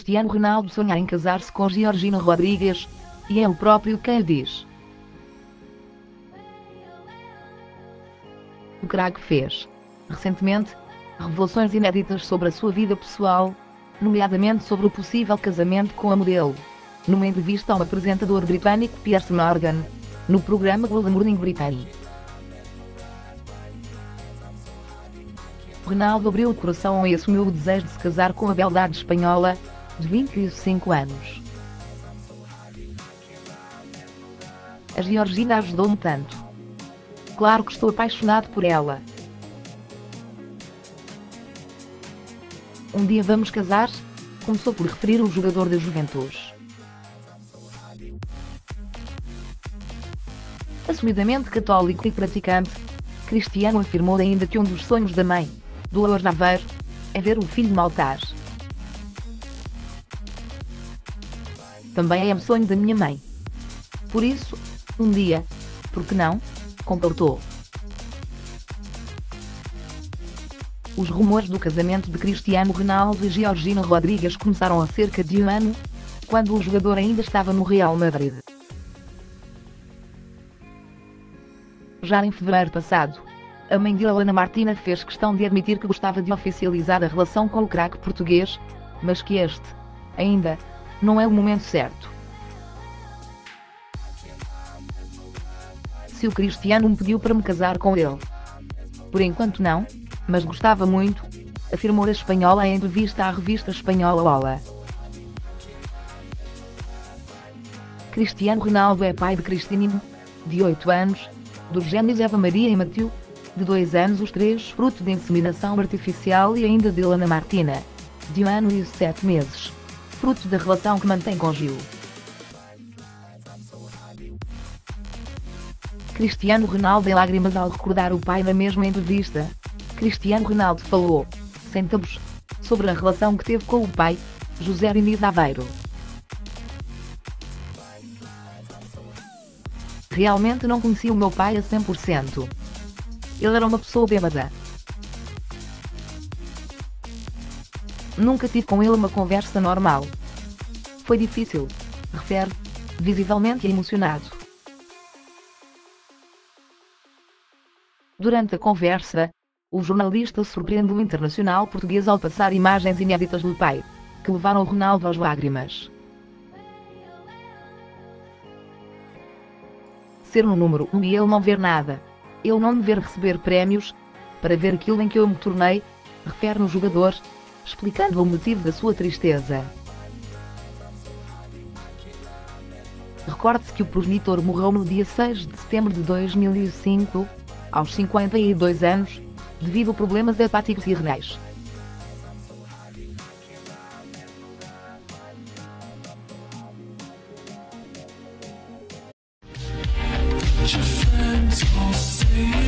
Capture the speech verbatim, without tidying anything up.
Cristiano Ronaldo sonha em casar-se com Georgina Rodrigues, e é o próprio quem o diz. O craque fez, recentemente, revelações inéditas sobre a sua vida pessoal, nomeadamente sobre o possível casamento com a modelo, numa entrevista ao apresentador britânico Piers Morgan, no programa Good Morning Britain. Ronaldo abriu o coração e assumiu o desejo de se casar com a beldade espanhola, de vinte e cinco anos. A Georgina ajudou-me tanto. Claro que estou apaixonado por ela. Um dia vamos casar? Começou por referir o jogador da Juventus. Assumidamente católico e praticante, Cristiano afirmou ainda que um dos sonhos da mãe, Dolores Aveiro, é ver o filho no altar. Também é o sonho da minha mãe. Por isso, um dia, por que não? Completou. Os rumores do casamento de Cristiano Ronaldo e Georgina Rodrigues começaram há cerca de um ano, quando o jogador ainda estava no Real Madrid. Já em fevereiro passado, a mãe de Helena Martina fez questão de admitir que gostava de oficializar a relação com o craque português, mas que este, ainda, não é o momento certo. Se o Cristiano me pediu para me casar com ele. Por enquanto não, mas gostava muito, afirmou a espanhola em entrevista à revista espanhola Ola. Cristiano Ronaldo é pai de Cristinimo, de oito anos, dos gêmeos Eva Maria e Mateu, de dois anos os três fruto de inseminação artificial e ainda de Helena Martina, de um ano e sete meses, fruto da relação que mantém com Gil. Cristiano Ronaldo em lágrimas ao recordar o pai na mesma entrevista. Cristiano Ronaldo falou, sem tabus, sobre a relação que teve com o pai, José Diniz Aveiro. Realmente não conhecia o meu pai a cem por cento. Ele era uma pessoa bêbada. Nunca tive com ele uma conversa normal. Foi difícil, refere, visivelmente emocionado. Durante a conversa, o jornalista surpreende o internacional português ao passar imagens inéditas do pai, que levaram Ronaldo às lágrimas. Ser um número um e ele não ver nada. Ele não me ver receber prémios, para ver aquilo em que eu me tornei, refere no jogador, explicando o motivo da sua tristeza. Recorde-se que o progenitor morreu no dia seis de setembro de dois mil e cinco, aos cinquenta e dois anos, devido a problemas hepáticos e renais. Your friends all say